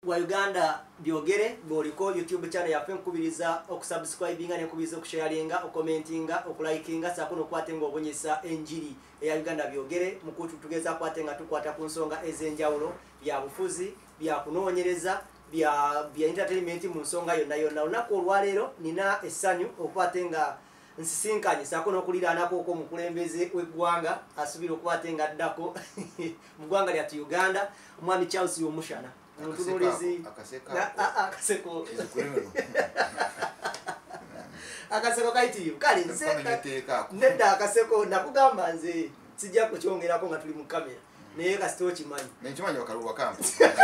wa Uganda byogere boliko YouTube channel ya FM kubiriza okusubscribinga ne kubiriza okusharinga okomentinga okulayikinga sakono kwatenga obonyesa enjiri ya Uganda byogere mukutu tugeza kwatenga tukwata ku nsonga ezenjawulo bya bufuzi bya kunonyereza bya entertainment mu nsonga yonna onako olwalero nina essanyu okwatenga nsisinkanye sakono kuliraanako ko mukulembeze w'eggwanga asubira okwatenga ddako mu ggwanga lya Uganda omwami Charlse Rwomushana akaseko kaiti kale nedda akaseko nakugamba nze sijja kukyongerako nga tuli mu kamera naye kasito kimanyi nenkimanyi wakaluwa kampa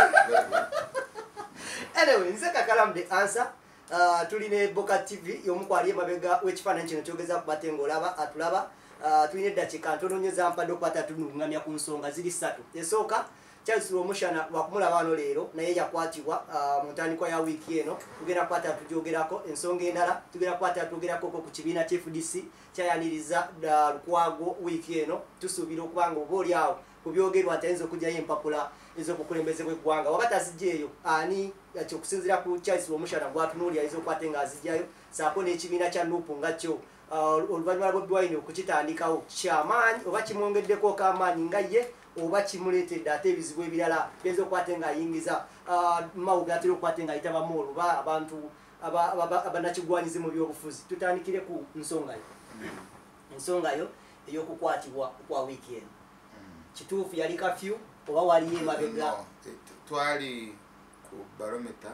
anyway nze kakalambe answer tuline Boka TV yomukwali emabega w'ekifaananyi kino kyogeza kubatenga olaba atulaba tuline eddakiika ntono nnyo zampadde okukwata tunungamya ku nsonga ziri 3 esooka Charlse Rwomushana wakumulaba wano leero naye yakwatibwa mu ntandikwa ya wiiki eno tugenda kwata tujogerako ensonga endala tugenda kwata tugerako ku kibiina FDC kyayaniriza Lukwago wiiki eno tusuubira okubanga oba oli awo kubyogerwa atayinza okujjayo empapula ez'obukulembeze bw'eggwanga wakati azijjaeyo ani okusinziira ku Charlse Rwomushana gwatunuulira ayinza okwate nga azijjayo saako n'ekibiina kya Nuupu nga kyo oluvannyuma lwa Bobiwine okukitandikawo kyamaanyi oba kimwongeddeko k'amaanyi nga ye oba kimuleetedde ate ebizibu ebirala benza okwate nga ayingiza mawuga atera okwate nga ayitabamu oluba abantu abanakigwanyizi mu byobufuzi tutandikire ku nsonga yo ey'okukwatibwa kwa wiiki eno kituufu yali kafyu oba waliyo emabega twali ku barometa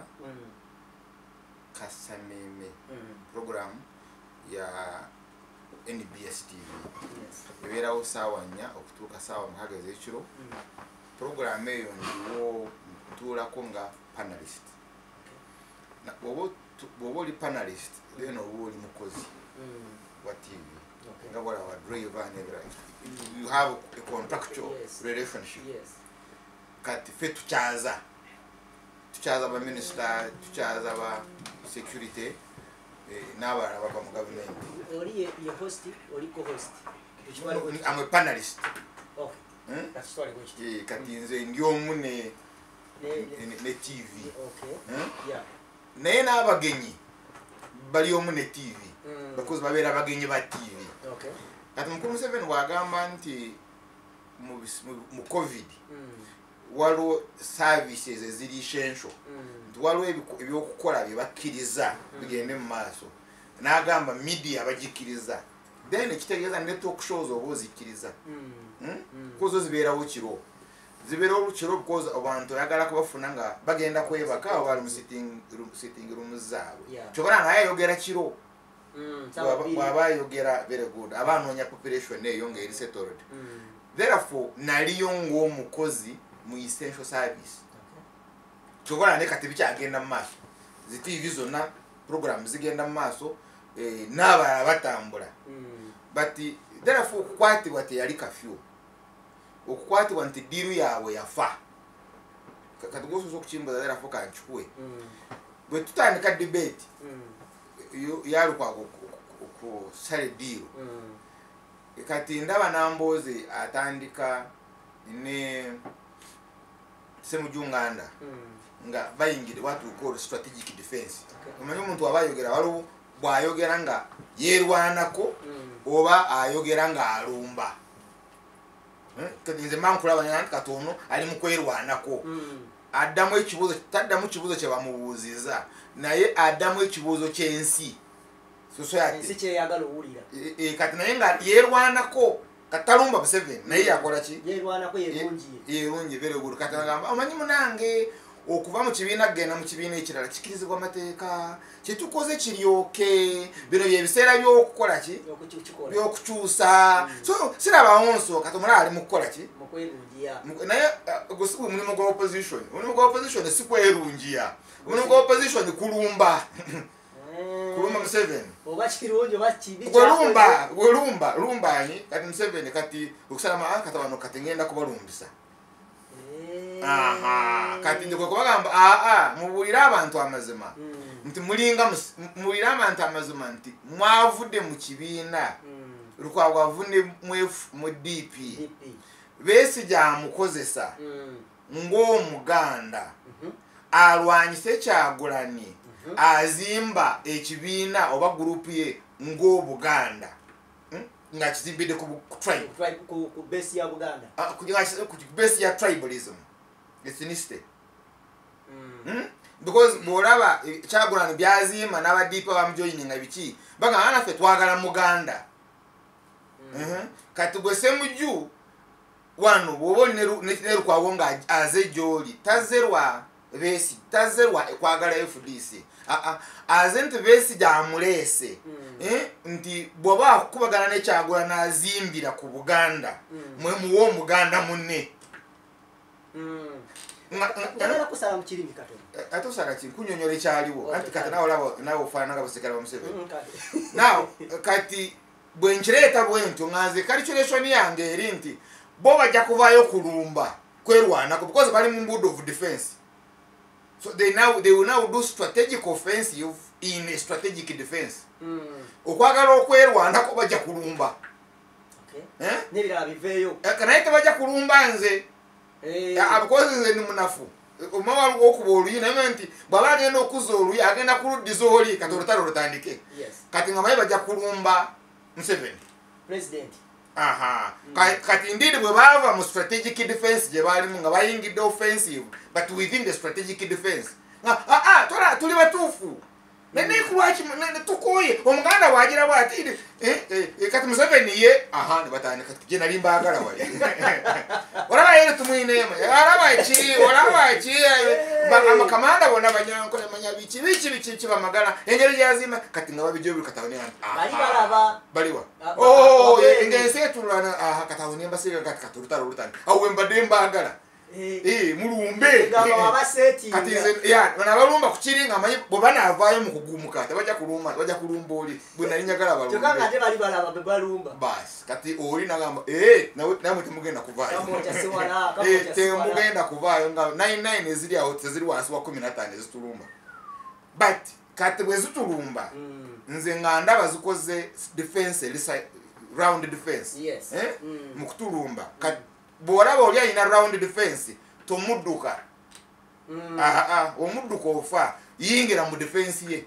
kasameme program ya NBS TV eberawo saawa 4 okutuuka saawa 6 ez'ekiro program eyo ndiwo ntuulako nga panelist bw'oba oli panelist then oba oli mukozi wa TV nga bwala wa driver you have a contractual relationship kati fe tukyaza ba minister tukyaza ba security n'abalala bava mu government oli ye host oli co-host I'm a panelist that's story which kati nze ndi omu ne TV naye n'abagenyi bali omu ne TV because babeera abagenyi ba TV kati mukulu Museveni bw'agamba nti mu COVID waliwo services eziri essential waliwo ebyokukola bye bakkiriza bigende mu maaso n'agamba media bagikiriza then ekitegeeza network shows oba ozikkiriza kuzo zibeerawo kiro zibeerawo kiro because abantu oyagala kubafuna nga bagenda kwebaka oba bali mu sitting room zaabwe kyokora nga ayayogera kiro bw'aba ayogera very good aba anoonya population eyo nga eri settled therefore naliyo ng'omukozi mu essential service kyokora ne kati bikyagenda mu maaso zi TV zonna program zigenda mu maaso n'abalala batambula but therefore okukwatibwa teyali kafyu okukwatibwa nti ddiiru yaabwe yafa kati gwosobola okukimbuza therefore kankikuwe bwe tutandika debate yalukwago ku sale ddiiru kati ndaba Nambooze atandika ne Semujunganda nga bayingire what we call strategic defense omanyi omuntu abayogera waliwo bw'ayogera nga yeerwanako oba ayogera nga alumba kati nze mankulabanya nti katono ali mu kwerwanako addamu ekibuuzo taddamu kibuuzo kye bamubuuziza naye addamu ekibuuzo ky'ensi ensi kyeyagala owulira kati naye nga yeerwanako katalumba Museveni naye yakola ki yeerwanako yerungi very good kati agamba omanyi munange okuva mu kibiina kugenda mu kibiina ekirala kikirizibwa amateeka kyetukoze kiryoke bino byebiseera by'okukola ki by'okukyusa so sirabawo nsooka tomulala ali mu kukola ki naye gusibu omulimu gwa opposition si kwerungiya omulimu gwa opposition kulumba Museveni oba kirungi oba kibi lumba ani kati Museveni kati okusalama kati wano kati ngenda kubalumbisa kati ndikwe kubagamba mubuulire abantu amazima nti mubuulire abantu amazima nti mwavudde mu kibiina Lukwago avudde mu DP Besigye amukozesa ng'Omuganda alwanyise Kyagulanyi azimba ekibiina oba gurupu ye ng'Obuganda nga kizimbidde ku tribe ku base ya Buganda ku base ya tribalism ethnicity because bw'olaba Kyagulanyi byazimba n'abadiipa bamujoyininga biki bagamba naffe twagala Muganda kati gwe Ssemujju wano bw'oba ne Lukwago nga aze gy'oli tazerwa Beesi tazerwa kwagala FDC aze nti Beesi amuleese nti bw'oba akubagana ne Kyagulanyi n'azimbira ku Buganda mwe muwa Omuganda munne Ngala kusala mukirimi katono atusala kiri kunyonyola ekyaliwo anti kati nawe ofaanana nga basekala ba Museveni now kati bwe nkireeta bwentyo nganze calculation yange eri nti bo bajja kuvaayo kulumba kwerwanako because bali mu mood of defense. So they will now do strategic offensive in a strategic defense. Okwagala okwerwanako bajja kulumba. Okay. Nebira biveyo. Kanaite bajja kulumba nze. Because nze ni munafu. Omawa okuba oluyina nti bwaba agenda okuza oluyi agenda kuluddiza oli kati olutalo lutandike. Yes. Kati nga bajja kulumba Museveni. President. Aha. Kati indeed we bava mu strategic defense je bali mu nga bayingidde offensive but within the strategic defense. Tola tuli batufu. Nene kulwachi tukoye Omuganda wagira bwati kati Museveni ye ne batani kati je nali mbagala wali. Olaba yero tumwine olaba chi amakamanda bona banyanko manya bichi bamagala engeri yazima kati nga babijobi katawone bali balaba baliwa engense tulwana katawone mbasira kati katulutalo lutani mbadde mbagala mulumbe ngaba abaseti kati bana balumba kukiringa amanyi bobana avaayo mu kugumuka tabajja kulumba oli bwe nali njagala balumba tukanga ate bali balaba balumba bas kati oli nagamba namwe temugenda kuvaayo temugenda kuvaayo nga 99 eziri awo teziri wansi wa 15 ezitulumba but kati bwe zitulumba nze nga ndaba zikoze defense round defense mu kutulumba kati bw'olaba oli alina round defense tomudduka omudduka ofa yingira mu defense ye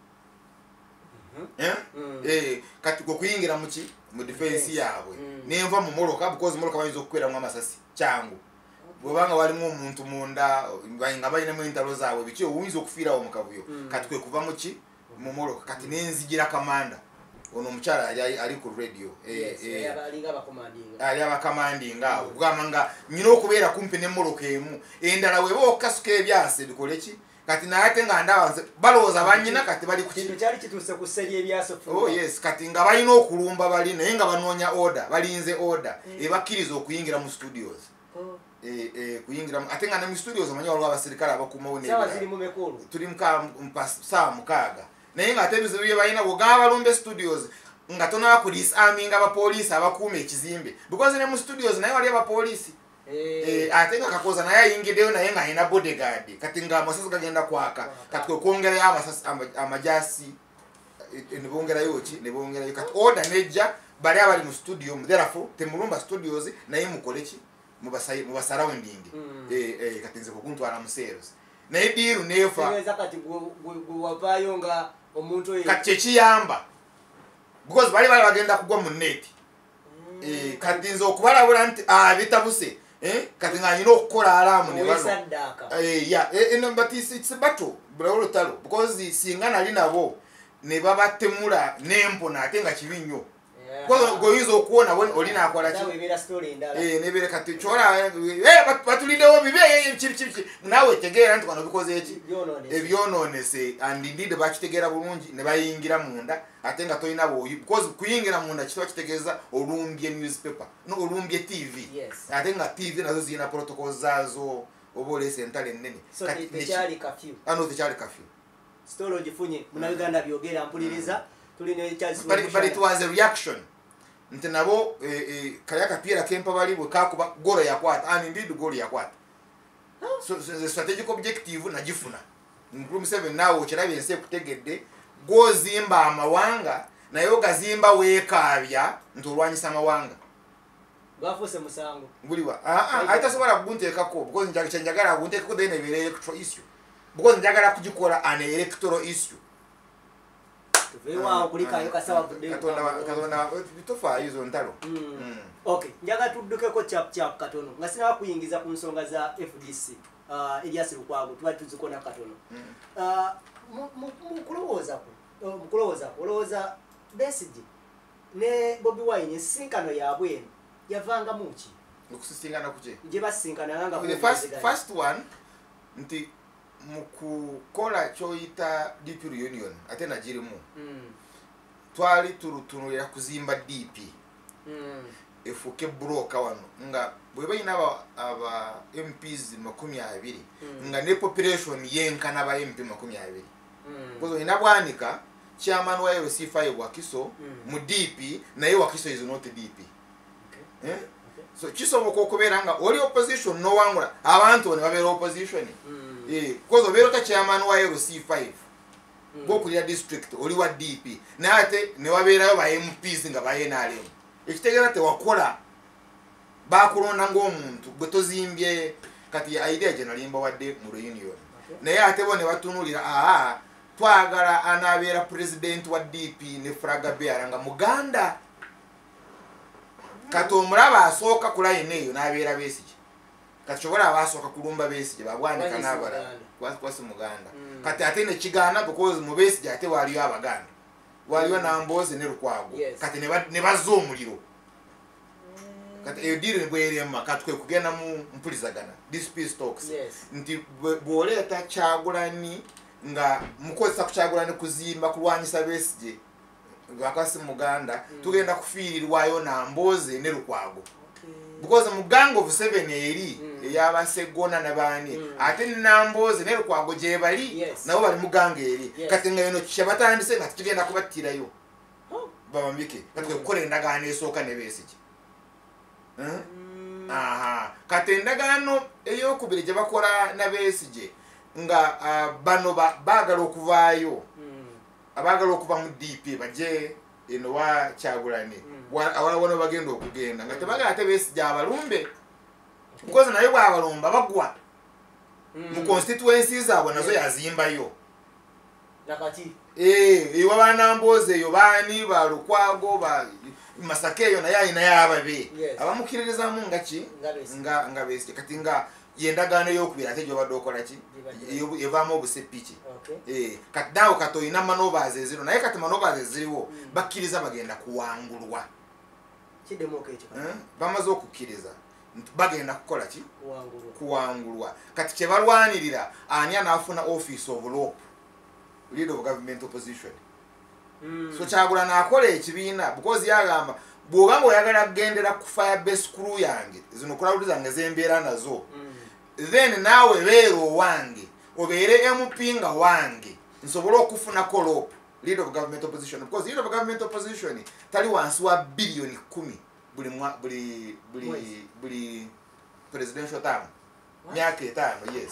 kati kuyingira mu defense yaabwe nenva mu moloka because moloka bayinza okukweramu amasasi kyangu bw'obanga walimu omuntu munda nga balinamu entalo zaabwe biki owuyinza okufiirawo mu kavuyo kati kwe kuva mu moloka kati nenzijira kamanda ono omukyala ali ku radio ali abakamandinga abo kugamba nga nyina okubeera kumpi n'emmoloka emu endala weba okukasuka ebyase bikole ki kati naye ate nga ndaba balowooza bannyina kati bali ku kintu kyali kituuse ku sseri ebyaso yes kati nga balina okulumba bali naye nga banoonya order balinze order ebakkiriza okuyingira mu studios kuyingira ate nga ne mu studios omanyi waliwo abaserikale abakuumawo tuli saawa 6 naye nga ate ebizibu bye balina bwogamba balumbe studios nga tonaba ku disarming abapoliisi abakuuma ekizimbe because ne mu studios naye wali abapoliisi ate nga Kakoza naye ayingiddeyo naye nga alina bodyguard kati nga amasasi gagenda kwaka kati kwongerayo amasasi amajasi nebongerayo kati order nejja bali abali mu studio therefore temulumba studios naye mukole ki mubasurrounding kati nze kukuntwala mu sales naye diiru nefa kati wavaayo nga omuntu oyo kati kyekiyamba because bali bagenda kugwa mu net kati nze okubalabula nti bitabuse kati nga nyina okukola alamu ne bano but it's a battle bulawolotalo because singa nali nabo ne babatemula n'empona ate nga kibi nnyo goyizo okuona oli nakola ki nebere kati chola batulidewo bibe chipi nawe tegeera nti kwano bikoze eki ebyononese and indeed bakitegeera bulungi ne bayingira munda ate nga toyina boyi because kuyingira munda kitwa kitegeeza olumbye newspaper no olumbye TV ate nga TV nazo zina protocols zazo obole sentale nene kati tekyali curfew tekyali curfew stolo gifunye muna Uganda byogera mpuliriza but it was a reaction nti nabo kaya kapiera kempa bali bwe kakuba golo yakwata and indeed golo yakwata so the strategic objective najifuna ngulu 7 nawo kirabye ense kutegedde gozimba amawanga nayo gazimba wekabya ntolwanyisa amawanga bafuse musango nguliwa aitasobola kugunteekako because njagala kugunteekako then ebere electoral issue because njagala kugikola an electoral issue. Tuvewa kulikayo kasawa budde. Katonda bitofa izo ntalo. Okay, njaga tuddukeko chap katono. Nga sina kuyingiza ku nsonga za FDC. Elias Lukwago tuba tuzikona katono. Mukulowooza olowooza Besigye ne Bobiwine sinkano yaabwe yavanga muki okusisinkana kuki gye basinkana nga the first one nti mukukola kyoyita DP reunion ate nagirimu twali turutunulira kuzimba DP efuke broka wano nga bwe bayina aba MPs 20 nga ne population yenkana ba MP 20 because ina bwanika chairman wa LC5 wakiso mu DP naye wakiso is not DP. Okay. So kisoboka okubera nga oli opposition no wangula abantu ne babera opposition because obero ta chairman wa LC5 bokulira district oli wa DP naye ate ne baberayo ba MPs nga ba NRM ekitegera te wakola bakulonda ng'omuntu gwe tozimbye kati idea gye nalimba wadde mu reunion naye ate bo ne batunulira twagala anabeera president wa DP ne flaga bearer nga muganda kati omulaba asooka ku line eyo n'abeera Besigye kati kyobola abasooka kulumba Besigye babwanika n'abala kwasi muganda kati ate ne kigaana because mu Besigye ate waaliyo abaganda waaliyo Nambooze ne Lukwago kati ne bazza omuliro kati eyo diri bwerema kati kwe kugenda mu mpulizagana this peace talks nti bw'oleeta Kyagulanyi nga mukozesa kukyagulana kuzimba kulwanyisa Besigye bakasi muganda tugenda kufiirirwayo Nambooze ne Lukwago because mugango of 7 eri eyabasegona nabani ate Nambooze ne Lukwago gye bali nabo bali muganga eri kati nga eno kyabatandise nga tugenda kubattirayo babambike kati kukola endagaano esooka ne Besigye kati endagaano ey'okubiri gye bakola na Besigye nga bano baagala okuvaayo abaagala okuva mu DP baje eno wa Kyagulanyi awalawano bagenda okugenda nga tebagala ate Besigye abalumbe because naye bw'abalumba bagwa mu constituencies zaabwe nazo yazimbayo ewa ba Nambooze eyo baani ba Lukwago ba Masaka eyo naye ayinayo ababe abamukiririzamu nga Besigye kati nga yendagaano y'okubira ate gy'obadde okola ki evaamu obusepiki kati naawe kati oyina manovers eziro naye kati manovers eziriwo bakkiriza bagenda kuwangulwa bamaze okukkiriza bagenda kukola ki kuwangulwa kati kye balwanirira ani anaafuna office of law leader of government opposition so Kyagulanyi akola ekibiina because yagamba bw'oba ng'oyagala kugendera ku fire base crew yange zino crowd zange zembeera nazo then naawe beera owange obeere MP nga wange nsobole okufuna kolop leader of government opposition because leader of government opposition tali wansi wa billion 10 buli presidential term myaka 5 yes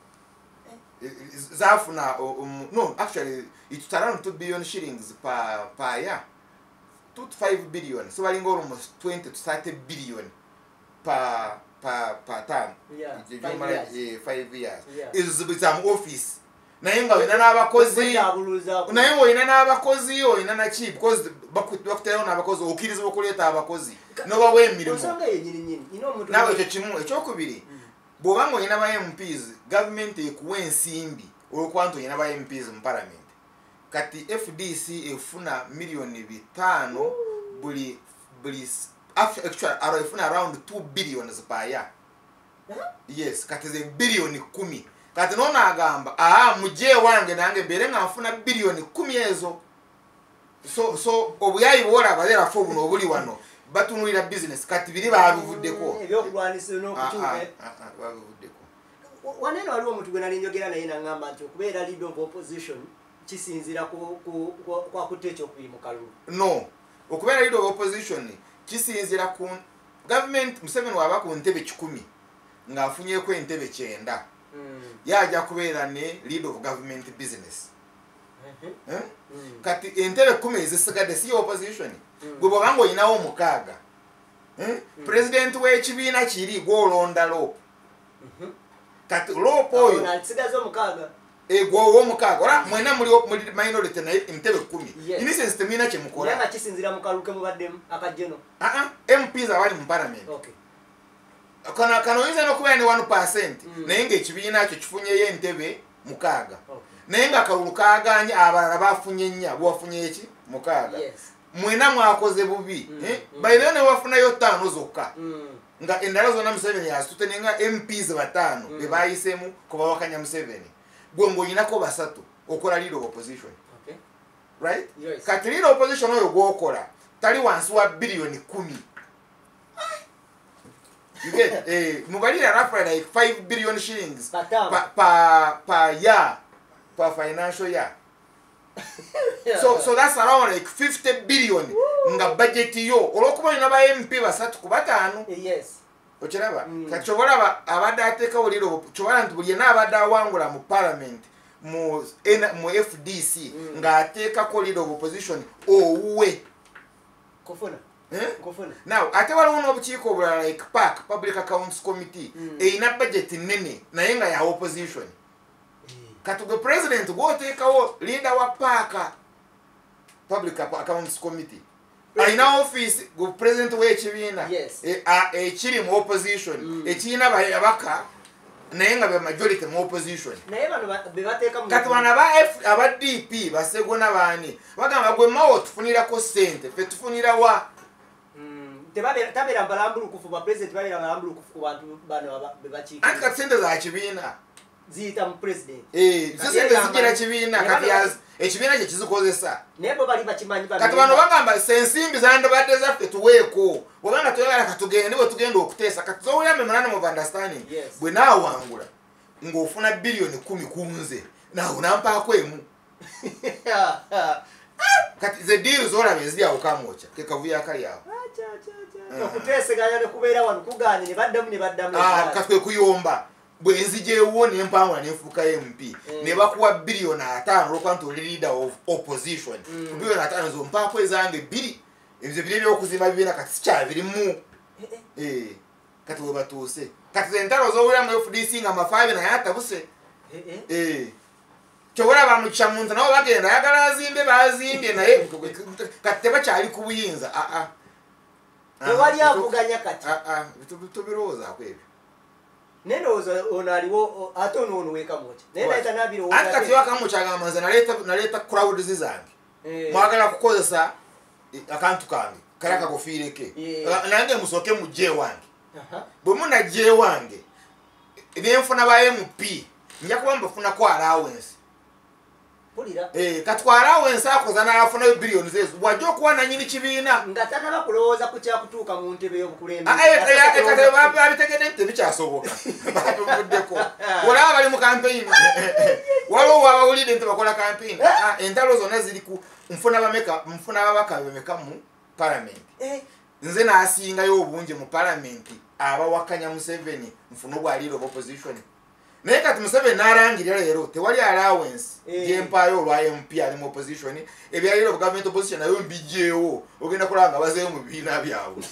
zafuna no actually it's around 2 billion shillings per year 2 to 5 billion so balinga almost 20 to 30 billion per term 5 years is some office naye nga oyina n'abakozi oyina na ki because bakuterayo n'abakozi okkirizibwa okuleeta abakozi nobawa emirimu nawe ekyo kimu ekyokubiri bw'oba nga oyina ba MPs gavumenti ekuwa ensimbi olwokuba nti oyina ba MPs mu parliament kati FDC efuna million 5 buli actually efuna around 2 billion per year yes kati ze billion 10 kati nono agamba muje wange nange mbere nga nfuna billion 10 ezo so obuyayi bwola balera fo buno obuli wano batunulira business kati biri babivuddeko ebyokulwanisa n'okukyuka babivuddeko wanene waliwo omuntu gwe nali njogera naye nangamba nti okubeera leader of opposition kisinzira kwa kuteekyo okubiri mu kalulu no okubeera leader of opposition kisinzira ku government Museveni waba ku ntebe 10 ng'afunyeko entebe 9 yajja kubeera ne leader of government business kati entebe 10 ezisigadde si opposition gwe bw'oba ng'oyinawo 6 president w'ekibiina kiri gw'olonda Lope kati Lope oyo Ego omukaga ora mwena muri minority na imtebe 10 innocence temina che mukora yana kisinzira mukaluke mubaddemu akajeno MPs abali mu parliament kana yize no kuba ni 1% nenge ekibiina cyo kifunye ye ntebe mukaga nenga akalulu kaganye abalala bafunye nya bwafunye eki mukaga mwena mwakoze bubi by the way wafuna yo 5 zokka nga endala zona Museveni yasute nenga MPs batano bebayisemu kuba wakanya Museveni gwengo yinako basatu okola leader of opposition right kati leader of opposition oyo gwokola tali wansi wa billion 10 you get mubalira roughly like 5 billion shillings per year per financial year. So that's around like 50 billion nga budget yo olokuba ina ba MP basatu kubatano okiraba kachobola abadde ateka oliro chobola ntubulye n'abadde wangula mu parliament mu FDC nga ateka ko leader of opposition owe kofuna now ate wali uno obukiiko obulala like PAC Public Accounts Committee ina budget nene naye nga ya opposition katuge president gwotekawo leader wa PAC Public Accounts Committee aina office go president w'ekibiina ekiri mu opposition ekiina bayabaka naye nga be majority mu opposition naye bano bebateeka mu kati bana aba DP basego n'abaani bagamba gwe mawo tufunirako sente fe tufunira wa tabera mbalambulukufu ba president babera mbalambulukufu ku bantu bano bebakiika anti kati sente za kibiina ziyita mu president sente zigira kibiina kati ekibiina kye kizikozesa nebo bali bakimanyi kati bano bagamba sensimbi zandibadde zaffe tuweeko wabanga tuyagala katugende bwe tugenda okuteesa kati zowulira memorandum of understanding bwe naawangula ng'ofuna biliyoni 10 kunze naawe nampaako emu kati ze deal zolaba eziri awo kamwoca kekavuyo akali awo okuteeseganya ne kubeera wano kugaanye ne baddamu kati kwe kuyomba bwenzijewo nempangula nenfuuka MP ne bakuwa biliyoni 5 olwokuba nti oli leader of opposition biliyoni 5 zompaako ezange 2 ebyo biri ebyokuzimba bibiina kati sikyabirimu kati we batuuse kati zentalo zowulira mu FDC nga ama5 naye atabuse kyobulaba mu kyamuntu nabo bagenda ayagala azimbe bazimbye naye kati tebakyali ku buyinza tewali avuganya kati tubirowoozaako ebyo nenozo onaliwo ate ono weka mocha nenda nabiro ati kati wakamocha agamba nze naleta crowd zizange mwagala kukozesa akantu kange kalaka kofiireke nange musoke mu je wange bwe muna je wange nenfuna ba MP nja kuba mbafuna ko allowance pulira kati kwa allowance akoza n'afuna billions zezo wajja okuwa na nyini kibiina ngatana bakulowooza ku kyakutuuka mu ntebe y'obukulembe kati babitegedde nti tebikyasoboka batuvuddeko olaba bali mu campaign waliwo abawulidde nti bakola campaign entalo zonna ziri ku nfuna ababaka bemeka mu parliament nze n'asingayo obungi mu parliament abawakanya Museveni nfuna obwa leader of opposition naye kati Museveni n'alangirira leero tewali allowance gyempaayo olwa MP ali mu opposition ebya leader of government opposition nayo mbijeewo ogenda kulanga bazeeyo mu bibiina byabwe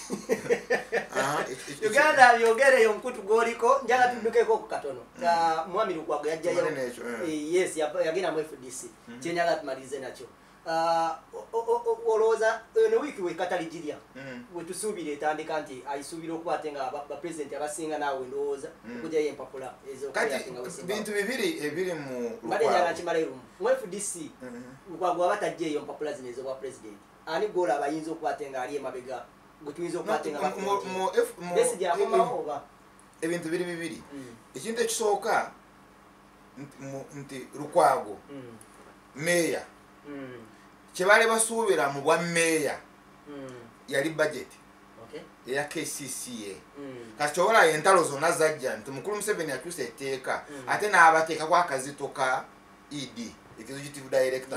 Uganda yogereyo nkutu goliko njaga tudukeko ku katono mwami Lukwago yajjayo yes yagenda mu FDC kyenyaga tumalize nakyo olowooza eno wiiki wekataligiria wetusuubire etandika nti ayisuubira okuba ate nga bapulezidenti abasinga naawe ndowooza okugyayo empapula bintu bibiri ebiri mu mbadenyaga kimala erumu mu FDC Lukwago aba tajjaeyo empapula zino ez'obwa pulezidenti ani gola abayinza okuba ate nga ali emabega gutuyinza okuba ate nga Besigye akomawo oba ebintu biri bibiri ekintu ekisooka nti Lukwago meya kyebale basuubira mu bwa meya yali budget eya KCCA kati kyobola entalo zonna zajja nti mukulu Museveni akyusa etteeka ate n'abateekako akazito ka ED executive director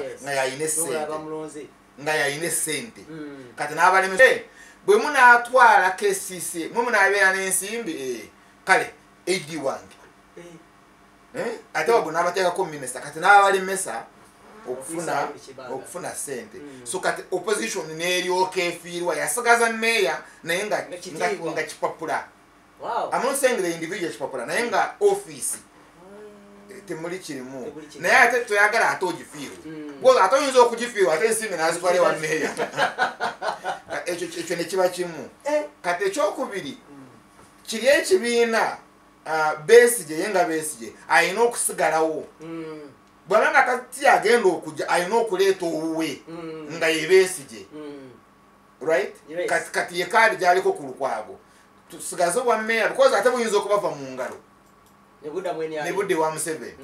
nga yayina essente kati n'abalemesa bwe munaatwala KCCA mwe munaabeera n'ensimbi kale ED wange ate wabwe n'abateekako minisita kati n'abalemesa okufuna sente so kati opposition n'eryoka efiirwa yasigaza meya naye nga kipapula I'm not saying the individual kipapula naye nga office temuli kirimu naye ate toyagala ate ogifiirwe because ate oyinza okugifiirwa ate ensimbi nazitwale wa meeya ekyo ne kiba kimu kati ekyokubiri kiri ekibiina Besigye yenga Besigye ayina okusigalawo bwaba nga kati agenda okujja ayina okuleeta owuwe nga ye Besigye right kati ye kaadi gyaliko ku lukwago tusigaze obwa meeya because ate buyinza okubava mu ngalo ne budde wa Museveni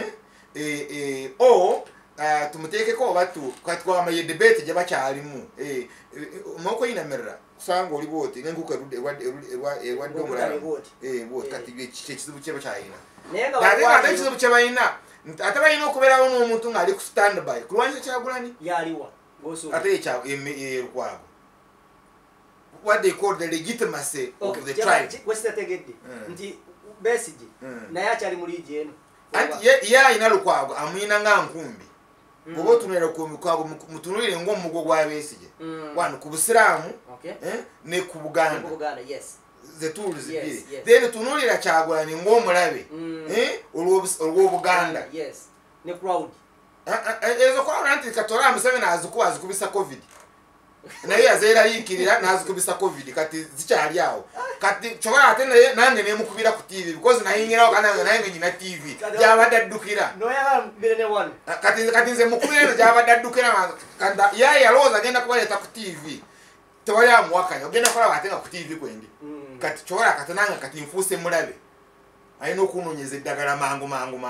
tumuteekeko obatu kati kwama ye debate gye bakyalimu moko inamerera kusanga oli bwoti ngenkuka erwadde omulala kati ekizibu kye bakyalina ate ekizibu kye balina ate balina okubeerawo n'omuntu ng'ali ku standby kulwanyisa Kyagulanyi ate Lukwago what they call the legitimacy of the tribe. Nti Besigye naye akyali mu liigi eno anti ye ayina Lukwago amuyina nga nkumbi bw'oba otunulira ku Lukwago mutunulire ng'omugo gwa Besigye wano ku Busiraamu ne ku Buganda the tools biri then tunulira Kyagulanyi ng'omulabe olw'Obuganda ne crowd ezo kwa anti Katora Museveni azikubisa covid naye azeerayikirira n'azikubisa covid kati zikyali awo kati kyokka ate naye nange nemukubira ku TV because nayingirawo kanange naye nyina TV gyabadde addukira kati nze mukubira gyabadde addukira yaye yalowooza agenda kubaleeta ku TV tewali amuwakanya ogenda kulaba ate nga ku TV kwendi kati kyokka kati nange kati nfuuse mulabe alina okunoonyeza eddagala mangu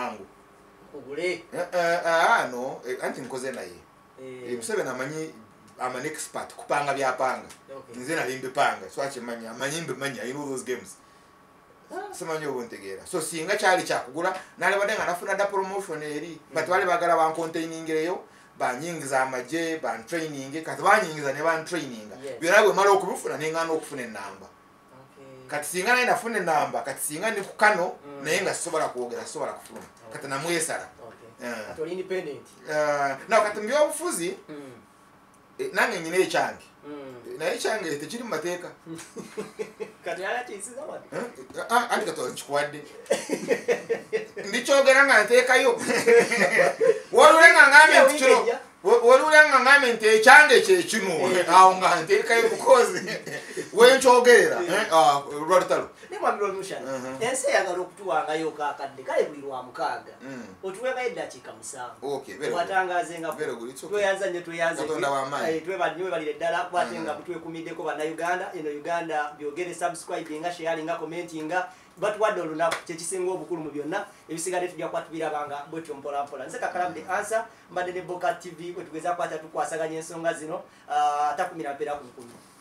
no anti nkoze naye Museveni amanyi I'm an expert kupanga byapanga nze nali mbipanga so akimanya amanyi mbimanya I know those games simanyi obuntegeera so singa kyali kyakugula nalibadde nga nafuna da promotion eri but bali bagala bancontainingireyo banyingiza amaje bantraining kati banyingiza ne bantraininga byonna bwe mala okubifuna nengana okufuna enamba kati singa naye nafuna enamba kati singa ndi ku Kano naye nga sisobola kwogera sisobola kufuna kati namwesala no kati mbyobufuzi nange nyina ekyange naye ekyange tekiri mu mateeka anti kati nkikuwadde ndikyogera nga nteekayo waliwulenga ngambe nti ekyange kyekino awo nga nteekayo bukozi wenkyogerera lwalutalo Rwomushana ensi eyagala okutuwangayo kakadde kale buli lwa mukaaga otuwengayo eddakiika 7 watangazenga tweyanza nnyo twebalire ddala kwate nga butwekumiddeko bannayuganda eno Uganda byogere subscribinga sharinga commentinga batuwadde olunaku kyekisinga obukulu mu byonna ebisigadde tujja kuba tubirabanga bwetyo mpolampola nze Kakalamu the answer mbadde ne Boka TV wetugeza kwata tukwasaganya ensonga zino atakumira mpeera ku nkumi